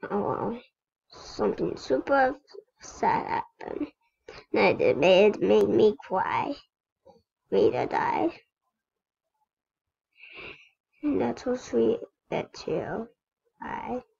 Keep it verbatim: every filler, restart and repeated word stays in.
Oh well, something super sad happened. And it made, made me cry. Vada died. And that's so sweet that too. Bye.